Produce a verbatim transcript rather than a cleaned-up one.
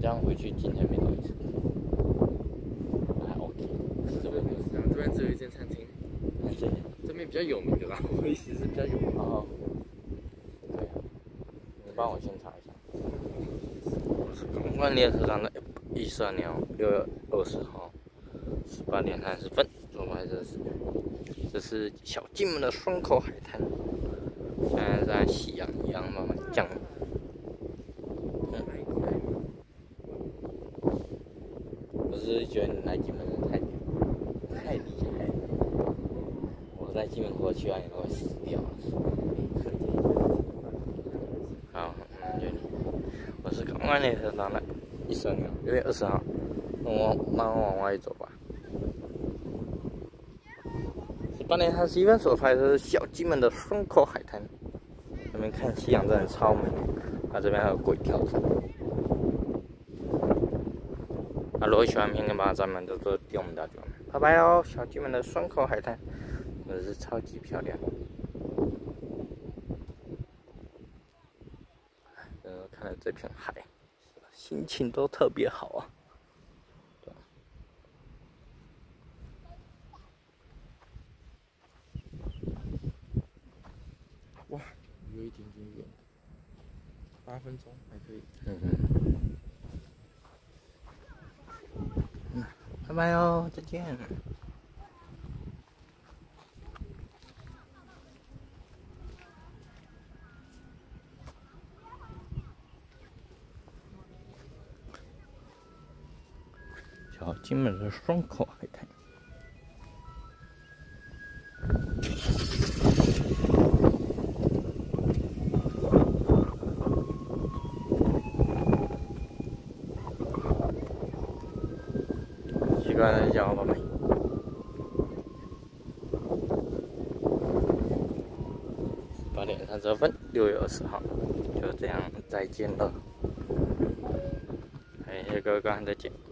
这样回去今天没多一次，还 OK。 这边不是这样，这边只有一间餐厅。 这这边比较有名的啦，我意思是比较有名。 哦，对啊，你帮我先查一下。公馆列车站的一十二年六月二十号十八点三十分左拍这是，这是小金门的双口海滩，现在在夕阳一样慢慢降。嗯，我是觉得你来金门人太太厉害了，我在金门过去啊，你都会死掉了。好，嗯，就你，我是公馆列车站的一十二年六月二十号，我慢慢往外走吧。十八点三十一分所拍的是小金门的双口海滩，那边看夕阳真的超美，啊，这边还有鬼跳舞。啊，如果喜欢片跟把咱们都做点我们大家，拜拜哦！小金门的双口海滩真的是超级漂亮，嗯，看了这片海，心情都特别好啊。 哇，有一点点远，八分钟还可以。 嗯嗯。嗯，拜拜哦，再见。小金门的双口海滩。习惯了叫宝贝。八点三十分，六月二十号，就这样再见了。哎，各位观众再见。